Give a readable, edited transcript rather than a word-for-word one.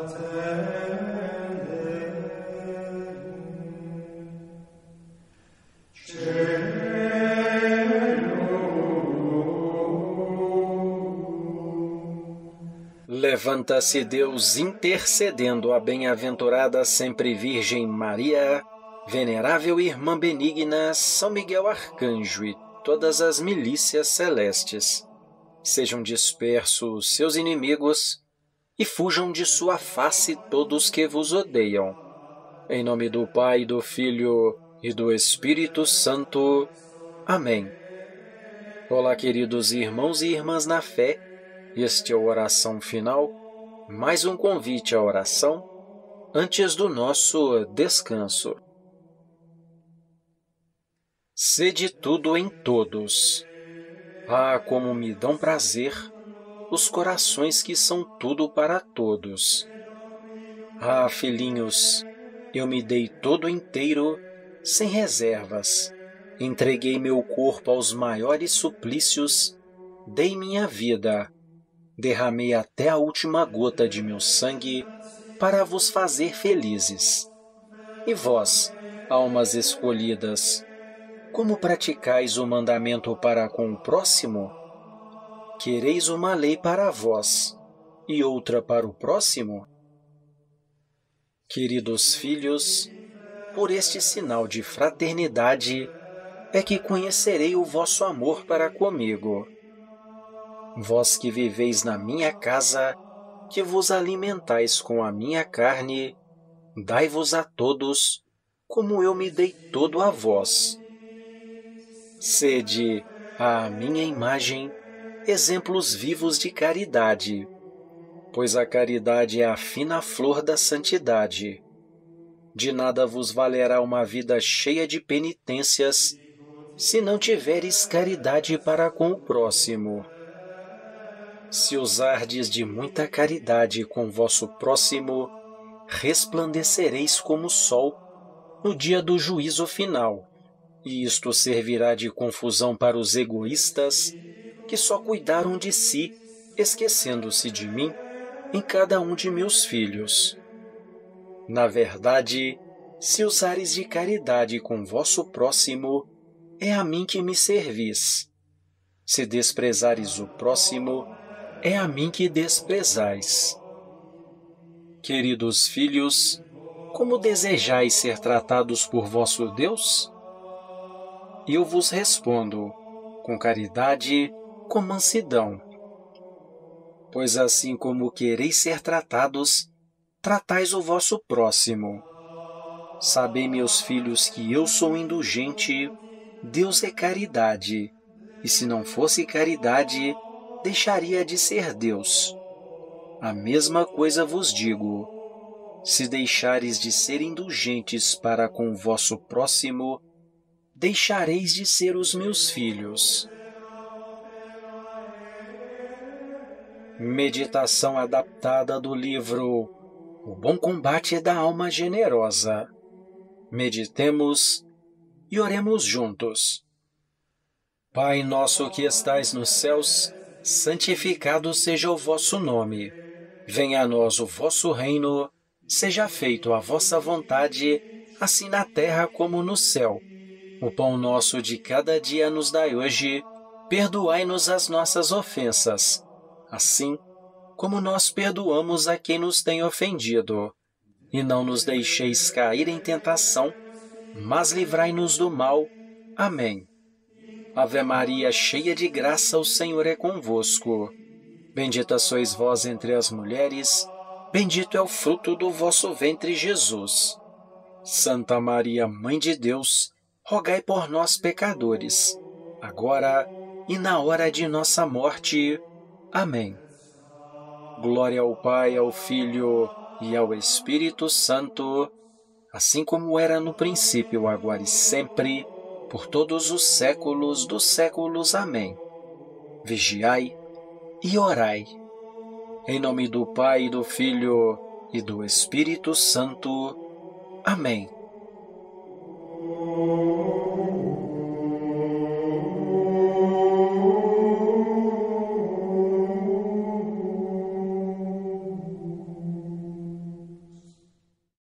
Levanta-se Deus intercedendo a bem-aventurada sempre Virgem Maria, venerável Irmã Benigna, São Miguel Arcanjo e todas as milícias celestes. Sejam dispersos seus inimigos e fujam de sua face todos que vos odeiam. Em nome do Pai, do Filho e do Espírito Santo. Amém. Olá, queridos irmãos e irmãs na fé. Este é a oração final, mais um convite à oração antes do nosso descanso. Sede tudo em todos. Ah, como me dão prazer os corações que são tudo para todos. Ah, filhinhos, eu me dei todo inteiro, sem reservas. Entreguei meu corpo aos maiores suplícios, dei minha vida. Derramei até a última gota de meu sangue para vos fazer felizes. E vós, almas escolhidas, como praticais o mandamento para com o próximo? Quereis uma lei para vós e outra para o próximo? Queridos filhos, por este sinal de fraternidade é que conhecerei o vosso amor para comigo. Vós que viveis na minha casa, que vos alimentais com a minha carne, dai-vos a todos, como eu me dei todo a vós. Sede, à minha imagem, exemplos vivos de caridade, pois a caridade é a fina flor da santidade. De nada vos valerá uma vida cheia de penitências, se não tiveres caridade para com o próximo. Se usardes de muita caridade com vosso próximo, resplandecereis como o sol no dia do juízo final, e isto servirá de confusão para os egoístas que só cuidaram de si, esquecendo-se de mim em cada um de meus filhos. Na verdade, se usares de caridade com vosso próximo, é a mim que me servis. Se desprezares o próximo, é a mim que desprezais. Queridos filhos, como desejais ser tratados por vosso Deus? Eu vos respondo, com caridade, com mansidão. Pois assim como quereis ser tratados, tratais o vosso próximo. Sabei, meus filhos, que eu sou indulgente, Deus é caridade, e se não fosse caridade, deixaria de ser Deus. A mesma coisa vos digo: se deixares de ser indulgentes para com o vosso próximo, deixareis de ser os meus filhos. Meditação adaptada do livro O Bom Combate da Alma Generosa. Meditemos e oremos juntos. Pai nosso que estais nos céus, santificado seja o vosso nome. Venha a nós o vosso reino, seja feito a vossa vontade, assim na terra como no céu. O pão nosso de cada dia nos dai hoje, perdoai-nos as nossas ofensas, assim como nós perdoamos a quem nos tem ofendido. E não nos deixeis cair em tentação, mas livrai-nos do mal. Amém. Ave Maria, cheia de graça, o Senhor é convosco. Bendita sois vós entre as mulheres, bendito é o fruto do vosso ventre, Jesus. Santa Maria, Mãe de Deus, rogai por nós, pecadores, agora e na hora de nossa morte. Amém. Glória ao Pai, ao Filho e ao Espírito Santo, assim como era no princípio, agora e sempre, por todos os séculos dos séculos. Amém. Vigiai e orai. Em nome do Pai, do Filho e do Espírito Santo. Amém.